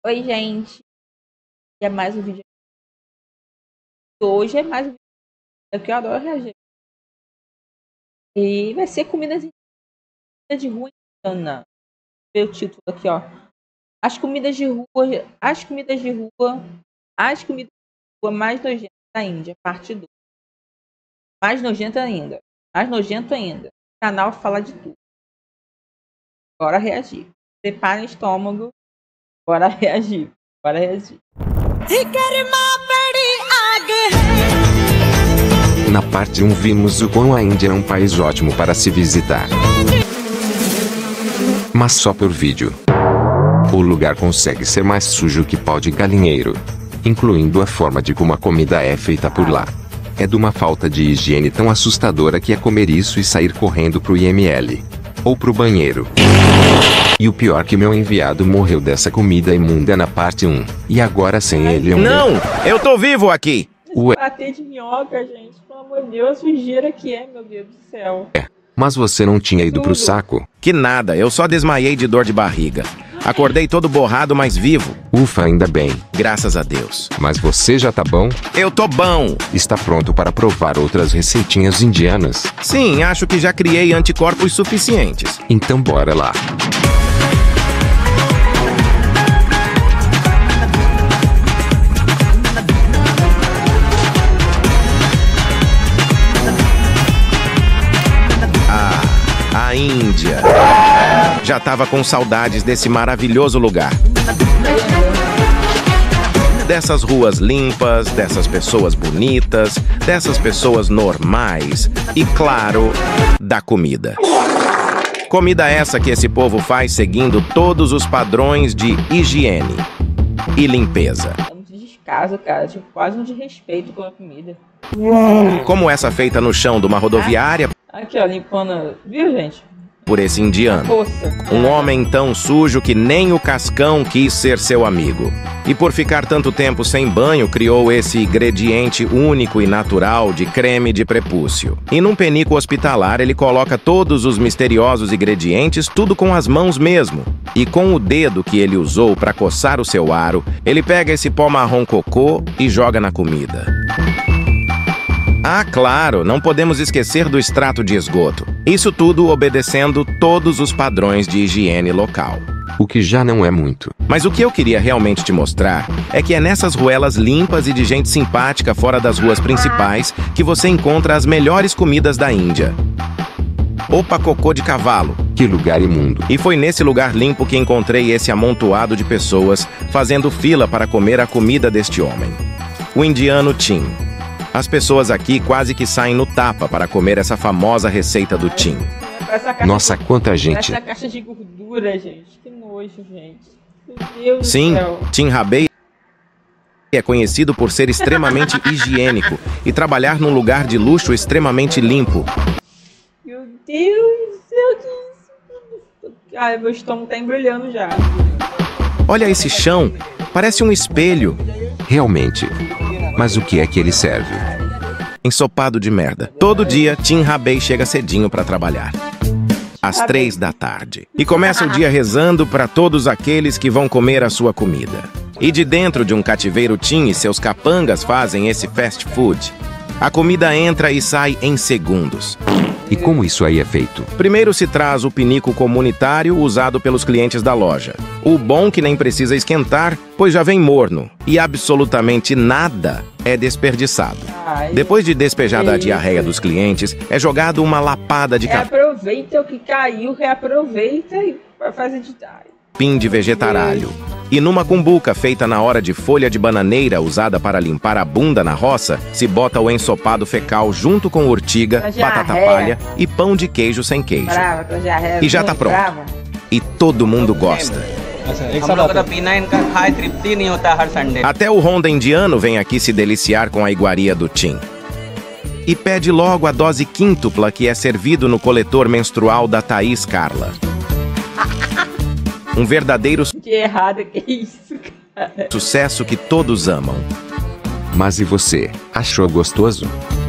Oi, gente. É mais um vídeo. Hoje é mais um vídeo que eu adoro reagir. E vai ser comidas de rua indiana. Vê o título aqui, ó. As comidas de rua, as comidas de rua, as comidas de rua mais nojentas da Índia, parte 2. Mais nojenta ainda. Mais nojento ainda. O canal fala de tudo. Bora reagir. Preparem o estômago. Bora reagir. Bora reagir. Na parte 1 vimos o quão a Índia é um país ótimo para se visitar. Mas só por vídeo. O lugar consegue ser mais sujo que pau de galinheiro. Incluindo a forma de como a comida é feita por lá. É de uma falta de higiene tão assustadora que é comer isso e sair correndo pro IML. Ou pro banheiro. E o pior que meu enviado morreu dessa comida imunda na parte 1. E agora sem ele Não! Eu tô vivo aqui! Bater de minhoca, gente. Pelo amor de Deus, sujeira que é, meu Deus do céu. Mas você não tinha ido pro saco? Que nada, eu só desmaiei de dor de barriga. Acordei todo borrado, mas vivo. Ufa, ainda bem. Graças a Deus. Mas você já tá bom? Eu tô bom! Está pronto para provar outras receitinhas indianas? Sim, acho que já criei anticorpos suficientes. Então bora lá. A Índia. Já tava com saudades desse maravilhoso lugar. Dessas ruas limpas, dessas pessoas bonitas, dessas pessoas normais e, claro, da comida. Comida essa que esse povo faz seguindo todos os padrões de higiene e limpeza. É muito descaso, cara. Tipo, quase um desrespeito com a comida. Como essa feita no chão de uma rodoviária Aqui, ó, limpando. Viu, gente? por esse indiano. Poça. Um homem tão sujo que nem o Cascão quis ser seu amigo. E por ficar tanto tempo sem banho, criou esse ingrediente único e natural de creme de prepúcio. E num penico hospitalar, ele coloca todos os misteriosos ingredientes, tudo com as mãos mesmo. E com o dedo que ele usou para coçar o seu aro, ele pega esse pó marrom cocô e joga na comida. Ah, claro, não podemos esquecer do extrato de esgoto. Isso tudo obedecendo todos os padrões de higiene local. O que já não é muito. Mas o que eu queria realmente te mostrar é que é nessas ruelas limpas e de gente simpática fora das ruas principais que você encontra as melhores comidas da Índia. Opa, cocô de cavalo. Que lugar imundo. E foi nesse lugar limpo que encontrei esse amontoado de pessoas fazendo fila para comer a comida deste homem. O indiano Tim. As pessoas aqui quase que saem no tapa para comer essa famosa receita do Tim. Nossa, quanta gente. Essa caixa de gordura, gente. Que nojo, gente. Meu Deus Sim, do céu. Tim Rabei é conhecido por ser extremamente higiênico e trabalhar num lugar de luxo extremamente limpo. Meu Deus do céu, que isso? Ai, meu estômago tá embrulhando já. Olha esse chão, parece um espelho. Realmente. Mas o que é que ele serve? Ensopado de merda. Todo dia, Tim Rabei chega cedinho para trabalhar. Às 3 da tarde. E começa o dia rezando para todos aqueles que vão comer a sua comida. E de dentro de um cativeiro Tim e seus capangas fazem esse fast food. A comida entra e sai em segundos. E como isso aí é feito? Primeiro se traz o pinico comunitário usado pelos clientes da loja. O bom que nem precisa esquentar, pois já vem morno. E absolutamente nada é desperdiçado. Ai, Depois de despejada a diarreia dos clientes, é jogado uma lapada de reaproveita o que caiu, reaproveita e faz de capim de vegetaralho. E numa cumbuca feita na hora de folha de bananeira usada para limpar a bunda na roça, se bota o ensopado fecal junto com urtiga, batata palha e pão de queijo sem queijo. E já tá pronto. E todo mundo gosta. Até o Honda indiano vem aqui se deliciar com a iguaria do Tim. E pede logo a dose quíntupla que é servido no coletor menstrual da Thaís Carla. Um verdadeiro Que errado que é isso, cara. sucesso que todos amam. Mas e você? Achou gostoso?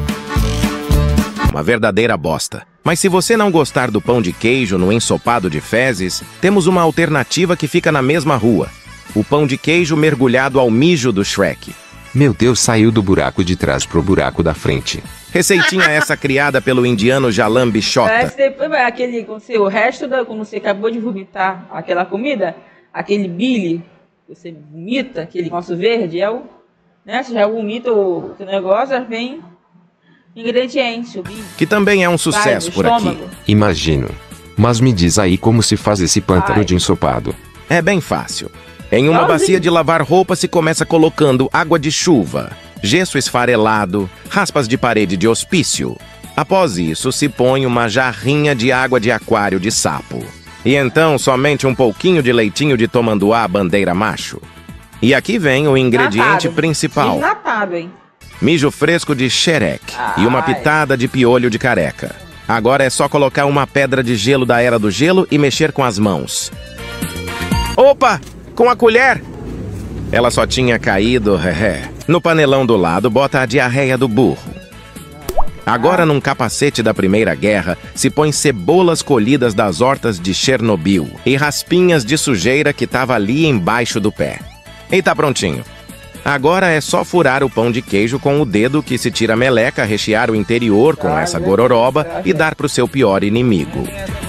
Uma verdadeira bosta. Mas se você não gostar do pão de queijo no ensopado de fezes, temos uma alternativa que fica na mesma rua. o pão de queijo mergulhado ao mijo do Shrek. Meu Deus, saiu do buraco de trás pro buraco da frente. Receitinha essa criada pelo indiano Jalan Bichota. Parece depois aquele, o resto da, quando você acabou de vomitar aquela comida, aquele bile, você vomita, aquele nosso verde, né? Você já vomita o negócio, já vem ingredientes, o bile. Que também é um sucesso por aqui. Imagino. Mas me diz aí como se faz esse pântano de ensopado. É bem fácil. Em uma bacia de lavar roupa se começa colocando água de chuva, gesso esfarelado, raspas de parede de hospício. Após isso, se põe uma jarrinha de água de aquário de sapo. E então, somente um pouquinho de leitinho de tamanduá bandeira macho. E aqui vem o ingrediente principal. Desnatado, hein? Mijo fresco de xereque e uma pitada de piolho de careca. Agora é só colocar uma pedra de gelo da Era do Gelo e mexer com as mãos. Opa! Com a colher! Ela só tinha caído, No panelão do lado, bota a diarreia do burro. Agora, num capacete da Primeira Guerra, se põe cebolas colhidas das hortas de Chernobyl e raspinhas de sujeira que tava ali embaixo do pé. E tá prontinho. Agora é só furar o pão de queijo com o dedo que se tira a meleca, rechear o interior com essa gororoba e dar pro seu pior inimigo.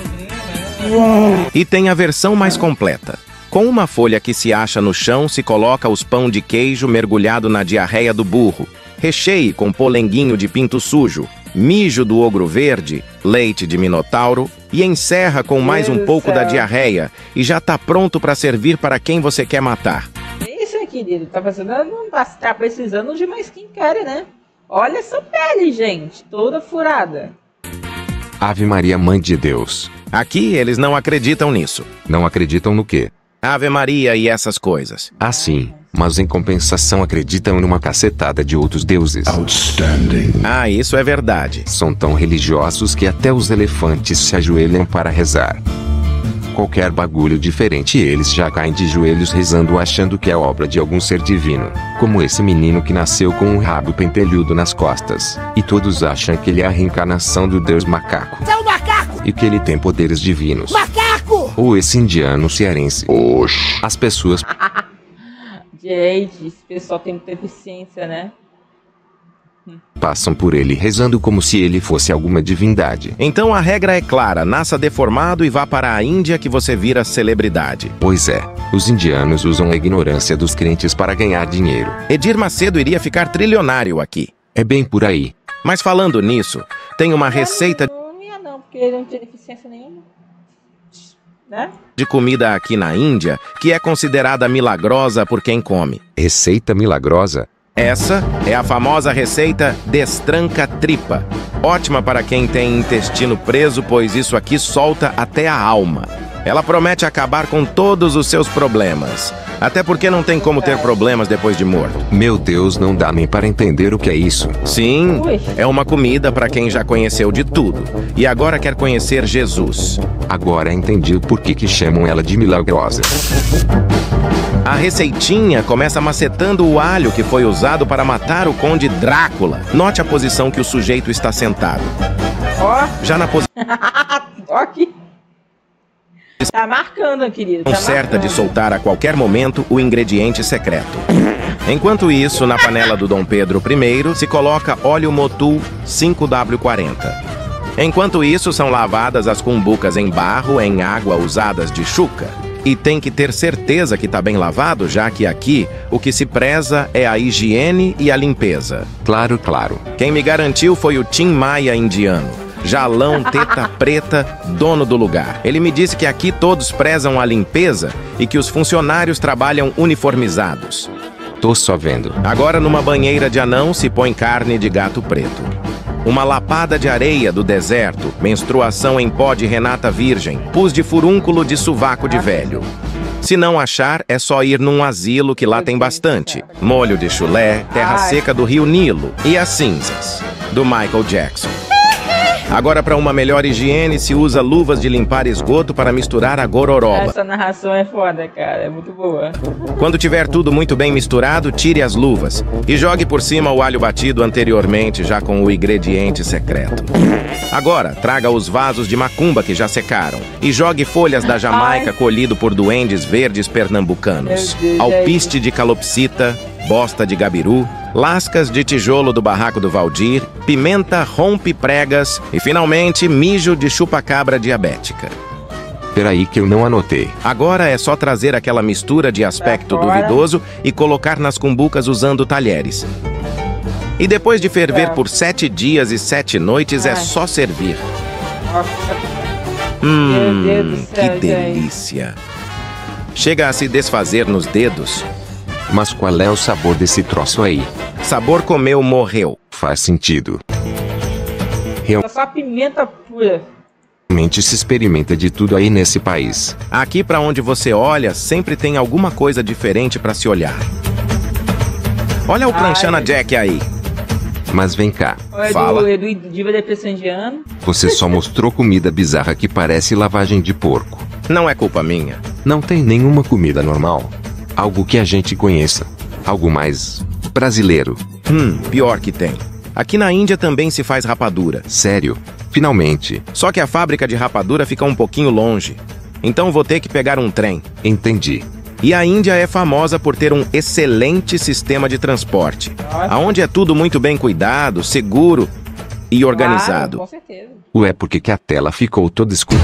E tem a versão mais completa. Com uma folha que se acha no chão, se coloca os pão de queijo mergulhado na diarreia do burro. Recheie com polenguinho de pinto sujo, mijo do ogro verde, leite de minotauro e encerra com mais um pouco da diarreia e já tá pronto para servir para quem você quer matar. Isso aí, querido. Tá precisando de uma skincare, né? Olha essa pele, gente. Toda furada. Ave Maria, Mãe de Deus. Aqui eles não acreditam nisso. Não acreditam no quê? Ave Maria e essas coisas. Ah, sim. Mas em compensação acreditam numa cacetada de outros deuses. Outstanding. Ah, isso é verdade. São tão religiosos que até os elefantes se ajoelham para rezar. Qualquer bagulho diferente eles já caem de joelhos rezando achando que é obra de algum ser divino. Como esse menino que nasceu com um rabo pentelhudo nas costas. E todos acham que ele é a reencarnação do deus macaco. É um macaco! E que ele tem poderes divinos. Macaco! Ou esse indiano cearense. Oxi. As pessoas... Gente, esse pessoal tem muita eficiência, né? passam por ele rezando como se ele fosse alguma divindade. Então a regra é clara, nasça deformado e vá para a Índia que você vira celebridade. Pois é, os indianos usam a ignorância dos crentes para ganhar dinheiro. Edir Macedo iria ficar trilionário aqui. É bem por aí. Mas falando nisso, tem uma receita Não ia não, porque ele não tinha deficiência nenhuma. Né? de comida aqui na Índia que é considerada milagrosa por quem come. Receita milagrosa? Essa é a famosa receita destranca tripa. Ótima para quem tem intestino preso, pois isso aqui solta até a alma. Ela promete acabar com todos os seus problemas. Até porque não tem como ter problemas depois de morto. Meu Deus, não dá nem para entender o que é isso. Sim, é uma comida para quem já conheceu de tudo e agora quer conhecer Jesus. Agora entendi por que chamam ela de milagrosa. A receitinha começa macetando o alho que foi usado para matar o Conde Drácula. Note a posição que o sujeito está sentado. Ó, Já na posição ó aqui. Tá marcando, querido. Tá certa de marcando. soltar a qualquer momento o ingrediente secreto. Enquanto isso, na panela do Dom Pedro I, se coloca óleo Motul 5W40. Enquanto isso, são lavadas as cumbucas em barro em água usadas de chuca. E tem que ter certeza que tá bem lavado, já que aqui o que se preza é a higiene e a limpeza. Claro, claro. Quem me garantiu foi o Tim Maia indiano, Jalão Teta Preta, dono do lugar. Ele me disse que aqui todos prezam a limpeza e que os funcionários trabalham uniformizados. Tô só vendo. Agora numa banheira de anão se põe carne de gato preto. Uma lapada de areia do deserto, menstruação em pó de Renata Virgem, pus de furúnculo de sovaco de velho. Se não achar, é só ir num asilo que lá tem bastante. Molho de chulé, terra seca do rio Nilo e as cinzas, do Michael Jackson. Agora, para uma melhor higiene, se usa luvas de limpar esgoto para misturar a gororoba. Essa narração é foda, cara. É muito boa. Quando tiver tudo muito bem misturado, tire as luvas e jogue por cima o alho batido anteriormente, já com o ingrediente secreto. Agora, traga os vasos de macumba que já secaram e jogue folhas da Jamaica colhido por duendes verdes pernambucanos, alpiste de calopsita, bosta de gabiru, lascas de tijolo do barraco do Valdir, pimenta rompe-pregas e, finalmente, mijo de chupa-cabra diabética. Peraí que eu não anotei. Agora é só trazer aquela mistura de aspecto duvidoso e colocar nas cumbucas usando talheres. E depois de ferver por 7 dias e 7 noites, é só servir. Meu Deus do céu, Que delícia! Chega a se desfazer nos dedos. Mas qual é o sabor desse troço aí? Sabor comeu, morreu. Faz sentido. É só pimenta pura. Realmente se experimenta de tudo aí nesse país. Aqui pra onde você olha, sempre tem alguma coisa diferente pra se olhar. Olha o Pranchana Jack aí. Mas vem cá. Fala. Edu Diva Depressão Indiana. Você só mostrou comida bizarra que parece lavagem de porco. Não é culpa minha. Não tem nenhuma comida normal. Algo que a gente conheça. Algo mais brasileiro. Pior que tem. Aqui na Índia também se faz rapadura. Sério? Finalmente. Só que a fábrica de rapadura fica um pouquinho longe. Então vou ter que pegar um trem. Entendi. E a Índia é famosa por ter um excelente sistema de transporte, aonde é tudo muito bem cuidado, seguro e organizado. Com certeza. Ué, por que a tela ficou toda escura?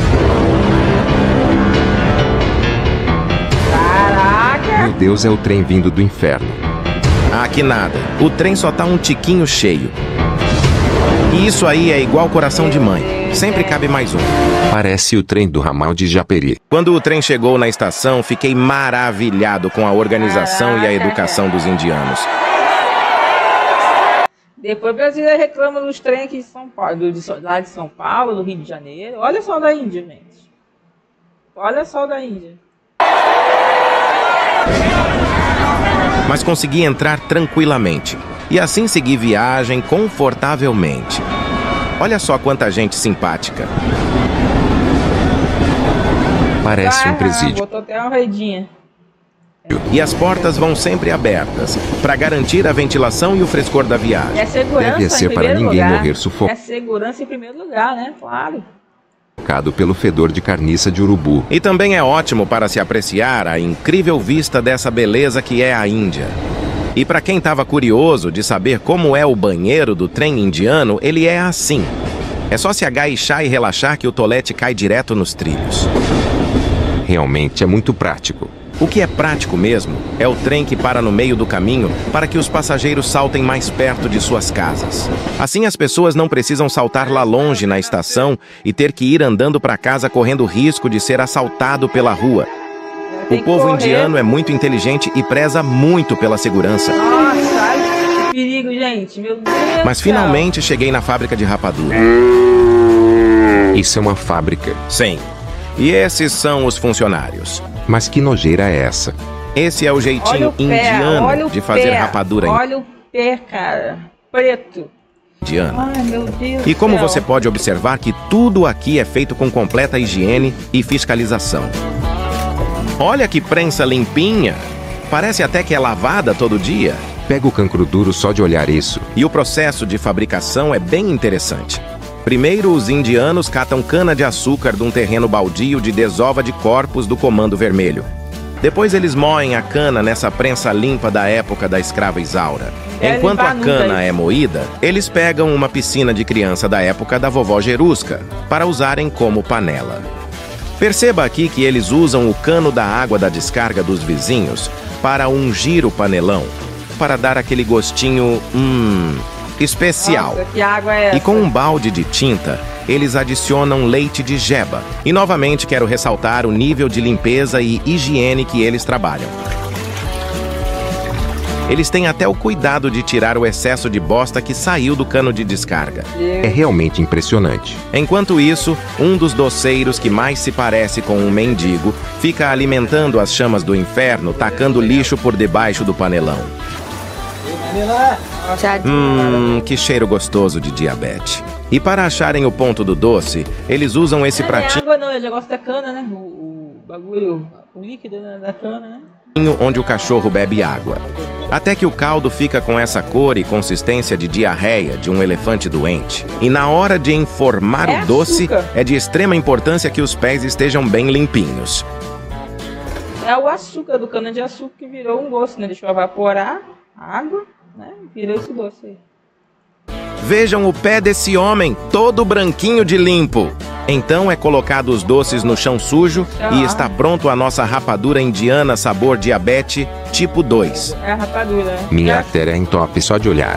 Caraca! Meu Deus, é o trem vindo do inferno. Ah, que nada. O trem só tá um tiquinho cheio. E isso aí é igual coração de mãe. Sempre cabe mais um. Parece o trem do ramal de Japeri. Quando o trem chegou na estação, fiquei maravilhado com a organização e a educação dos indianos. Depois o brasileiro reclama dos trens aqui de São Paulo, lá de São Paulo, do Rio de Janeiro. Olha só o da Índia, gente. Olha só o da Índia. Mas consegui entrar tranquilamente. E assim segui viagem confortavelmente. Olha só quanta gente simpática. Parece um presídio. Botou até uma redinha. E as portas vão sempre abertas, para garantir a ventilação e o frescor da viagem. E a segurança Deve ser em para primeiro ninguém lugar. morrer sufocado É a segurança em primeiro lugar, né? Claro. pelo fedor de carniça de urubu. E também é ótimo para se apreciar a incrível vista dessa beleza que é a Índia. E para quem estava curioso de saber como é o banheiro do trem indiano, ele é assim. É só se agachar e relaxar que o tolete cai direto nos trilhos. Realmente é muito prático. O que é prático mesmo é o trem que para no meio do caminho para que os passageiros saltem mais perto de suas casas. Assim as pessoas não precisam saltar lá longe na estação e ter que ir andando para casa correndo risco de ser assaltado pela rua. O povo indiano é muito inteligente e preza muito pela segurança. Nossa, ai, que perigo, gente. Meu Deus. Mas finalmente cheguei na fábrica de rapadura. Isso é uma fábrica. Sim. E esses são os funcionários. Mas que nojeira é essa? Esse é o jeitinho indiano de fazer rapadura Olha o pé, cara. Preto. indiana. Ai, meu Deus. E como do céu. você pode observar que tudo aqui é feito com completa higiene e fiscalização. Olha que prensa limpinha. Parece até que é lavada todo dia. Pega o cancro duro só de olhar isso. E o processo de fabricação é bem interessante. Primeiro, os indianos catam cana-de-açúcar de um terreno baldio de desova de corpos do Comando Vermelho. Depois eles moem a cana nessa prensa limpa da época da escrava Isaura. Enquanto a cana é moída, eles pegam uma piscina de criança da época da vovó Jerusca para usarem como panela. Perceba aqui que eles usam o cano da água da descarga dos vizinhos para ungir o panelão, para dar aquele gostinho, especial. Nossa, que água é essa? E com um balde de tinta, eles adicionam leite de jeba. E novamente quero ressaltar o nível de limpeza e higiene que eles trabalham. Eles têm até o cuidado de tirar o excesso de bosta que saiu do cano de descarga. É realmente impressionante. Enquanto isso, um dos doceiros que mais se parece com um mendigo fica alimentando as chamas do inferno, tacando lixo por debaixo do panelão. Que cheiro gostoso de diabetes. E para acharem o ponto do doce, eles usam esse pratinho Não é água não, é o negócio da cana, né? O bagulho, o líquido, né, da cana, né? onde o cachorro bebe água. Até que o caldo fica com essa cor e consistência de diarreia de um elefante doente. E na hora de informar o doce, é de extrema importância que os pés estejam bem limpinhos. É o açúcar do cana-de-açúcar que virou um doce, né? Deixou evaporar a água, né? Virou esse doce aí. Vejam o pé desse homem, todo branquinho de limpo. Então é colocado os doces no chão sujo e está pronto a nossa rapadura indiana sabor diabetes tipo 2. É a rapadura. Minha artéria entope só de olhar.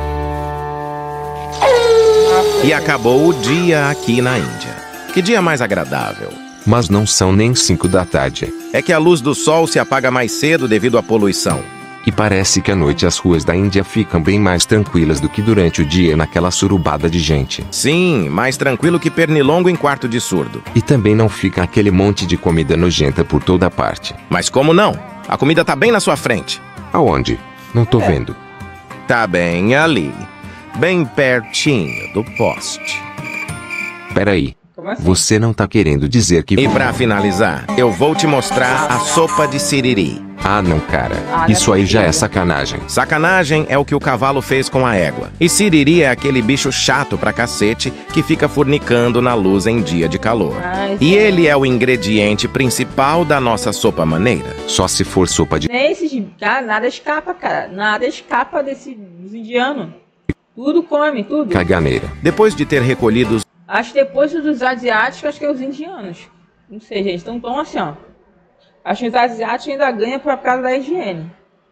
E acabou o dia aqui na Índia. Que dia mais agradável. Mas não são nem 5 da tarde. É que a luz do sol se apaga mais cedo devido à poluição. E parece que à noite as ruas da Índia ficam bem mais tranquilas do que durante o dia naquela surubada de gente. Sim, mais tranquilo que pernilongo em quarto de surdo. E também não fica aquele monte de comida nojenta por toda parte. Mas como não? A comida tá bem na sua frente. Aonde? Não tô vendo. Tá bem ali. Bem pertinho do poste. Peraí. Como assim? Você não tá querendo dizer que... E pra finalizar, eu vou te mostrar a sopa de siriri. Ah, não, cara. Isso aí já é sacanagem. Sacanagem é o que o cavalo fez com a égua. E siriri é aquele bicho chato pra cacete que fica fornicando na luz em dia de calor. E ele é o ingrediente principal da nossa sopa maneira. Só se for sopa de... Nesses, cara, nada escapa, cara. Nada escapa dos indianos. Tudo come, tudo. Caganeira. Depois de ter recolhido os Acho que depois dos asiáticos, acho que é os indianos. Não sei, gente. Então, tão assim, ó. Acho que os asiáticos ainda ganham por causa da higiene.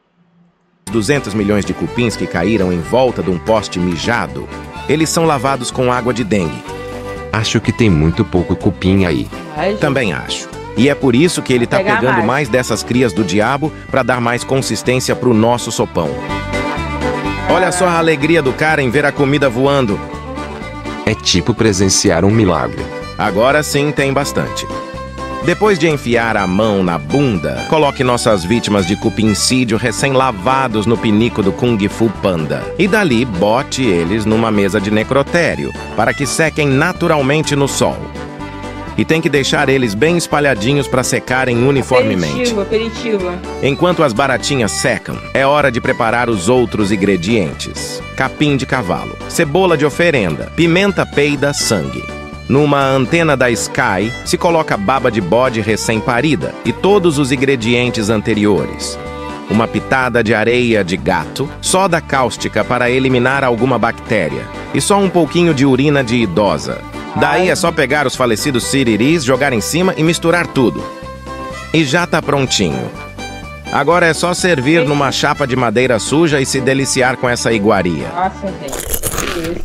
200 milhões de cupins que caíram em volta de um poste mijado, eles são lavados com água de dengue. Acho que tem muito pouco cupim aí. Também acho. E é por isso que ele tá Pegar pegando mais. mais dessas crias do diabo pra dar mais consistência pro nosso sopão. Olha só a alegria do cara em ver a comida voando. É tipo presenciar um milagre. Agora sim tem bastante. Depois de enfiar a mão na bunda, coloque nossas vítimas de cupincídio recém-lavados no pinico do Kung Fu Panda. E dali, bote eles numa mesa de necrotério, para que sequem naturalmente no sol. E tem que deixar eles bem espalhadinhos para secarem uniformemente. Aperitivo. Enquanto as baratinhas secam, é hora de preparar os outros ingredientes. Capim de cavalo, cebola de oferenda, pimenta peida, sangue. Numa antena da Sky, se coloca baba de bode recém-parida e todos os ingredientes anteriores. Uma pitada de areia de gato, soda cáustica para eliminar alguma bactéria e só um pouquinho de urina de idosa. Daí é só pegar os falecidos siriris, jogar em cima e misturar tudo. E já tá prontinho. Agora é só servir numa chapa de madeira suja e se deliciar com essa iguaria. Nossa, gente.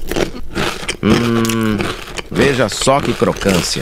Veja só que crocância.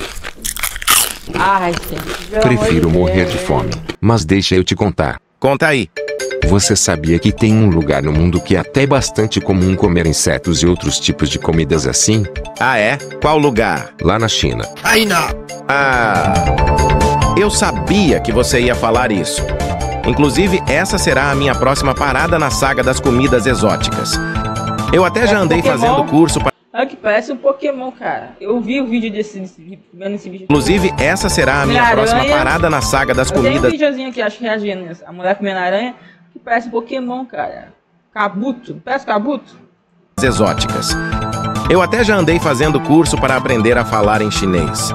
Ai, gente. pelo Prefiro amor de morrer Deus. de fome. Mas deixa eu te contar. Conta aí. Você sabia que tem um lugar no mundo que é até bastante comum comer insetos e outros tipos de comidas assim? Ah, é? Qual lugar? Lá na China. Ah, eu sabia que você ia falar isso. Inclusive, essa será a minha próxima parada na saga das comidas exóticas. Eu até já andei fazendo curso para... Olha que parece um Pokémon, cara. Eu vi o vídeo vendo esse vídeo. Inclusive, essa será a minha Aranha. próxima parada na saga das Tem um comidas videozinho aqui, acho que reagindo. A mulher comendo aranha, que parece um Pokémon, cara. Kabuto. Parece Kabuto. exóticas. Eu até já andei fazendo curso para aprender a falar em chinês.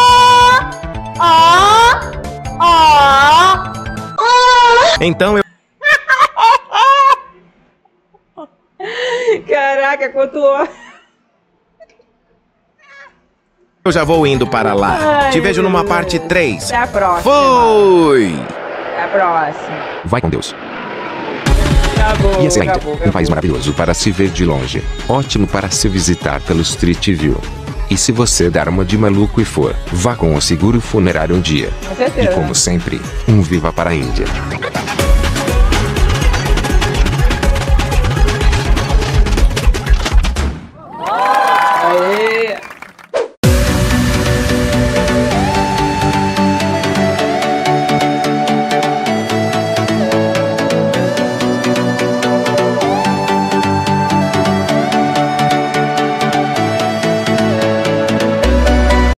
Então eu Caraca, quanto... já vou indo para lá. Te vejo numa parte 3. Até a próxima. Fui! Até a próxima. Vai com Deus. Acabou, E essa é a Índia, acabou, um país maravilhoso para se ver de longe. Ótimo para se visitar pelo Street View. E se você dar uma de maluco e for, vá com o seguro funerário um dia. Com certeza. E como sempre, um viva para a Índia.